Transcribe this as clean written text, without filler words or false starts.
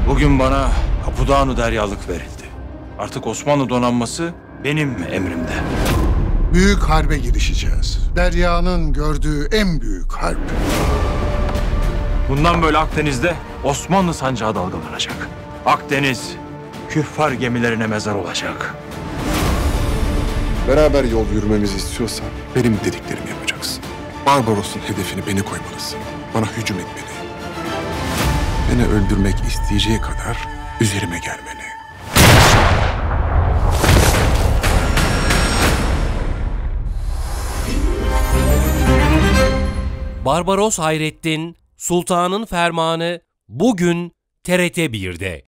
Bugün bana Kapudağ deryalık verildi. Artık Osmanlı donanması benim emrimde. Büyük harbe girişeceğiz. Derya'nın gördüğü en büyük harp. Bundan böyle Akdeniz'de Osmanlı sancağı dalgalanacak. Akdeniz küffar gemilerine mezar olacak. Beraber yol yürümemizi istiyorsan benim dediklerimi yapacaksın. Barbaros'un hedefini beni koymalısın. Bana hücum etmeli. Beni öldürmek isteyeceği kadar üzerime gelmeli. Barbaros Hayrettin, Sultanın Fermanı bugün TRT 1'de.